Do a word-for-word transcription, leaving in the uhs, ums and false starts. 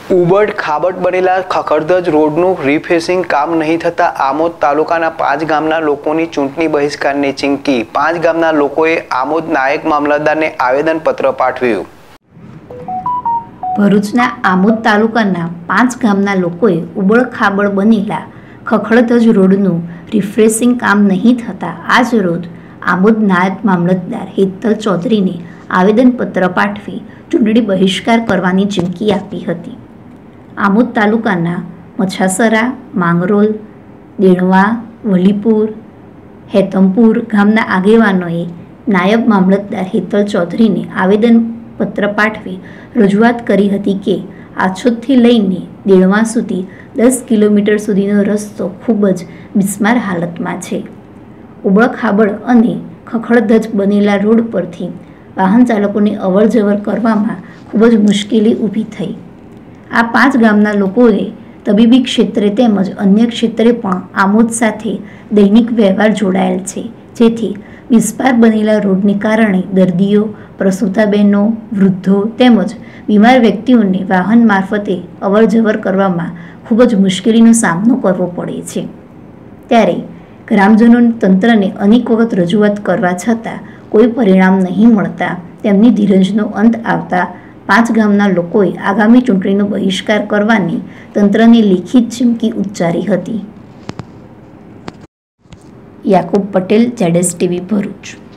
ઉબડ ખાબડ બનેલા ખખડધજ રોડનું રીફેસિંગ કામ નહીં થતાં આમોદ તાલુકાના પાંચ ગામના લોકોની ચૂંટણી બહિષ્કારની ચીમકી. પાંચ ગામના લોકોએ આમોદ નાયબ મામલતદારને આવેદનપત્ર પાઠવ્યું. ભરૂચના આમોદ તાલુકાના પાંચ ગામના લોકોએ ઉબડ ખાબડ બનેલા ખખડધજ રોડનું રિફ્રેશિંગ કામ નહીં થતાં આજ રોજ આમોદ નાયબ મામલતદાર હેતલ ચૌધરીને આવેદનપત્ર પાઠવી ચૂંટણી બહિષ્કાર કરવાની ચીમકી આપી હતી. આમોદ તાલુકાના મછાસરા, માંગરોલ, દેણવા, વલીપુર, હેતમપુર ગામના આગેવાનોએ નાયબ મામલતદાર હેતલ ચૌધરીને આવેદનપત્ર પાઠવી રજૂઆત કરી હતી કે આછોદથી લઈને દેણવા સુધી દસ કિલોમીટર સુધીનો રસ્તો ખૂબ જ બિસ્માર હાલતમાં છે. ઉબડખાબડ અને ખખડધજ બનેલા રોડ પરથી વાહન ચાલકોને અવર જવર કરવામાં ખૂબ જ મુશ્કેલી ઊભી થઈ. આ પાંચ ગામના લોકોએ તબીબી ક્ષેત્રે તેમજ અન્ય ક્ષેત્રે પણ આમોદ સાથે દૈનિક વ્યવહાર જોડાયેલ છે, જેથી બિસ્માર બનેલા રોડને કારણે દર્દીઓ, પ્રસૂતા બહેનો, વૃદ્ધો તેમજ બીમાર વ્યક્તિઓને વાહન મારફતે અવર જવર કરવામાં ખૂબ જ મુશ્કેલીનો સામનો કરવો પડે છે. ત્યારે ગ્રામજનો તંત્રને અનેક વખત રજૂઆત કરવા છતાં કોઈ પરિણામ નહીં મળતા તેમની ધીરજનો અંત આવતા પાંચ ગામના લોકોએ આગામી ચૂંટણીનો બહિષ્કાર કરવાની તંત્રને લેખિત ચીમકી ઉચ્ચારી હતી. Yakub Patel, Z S TV, Bharuch.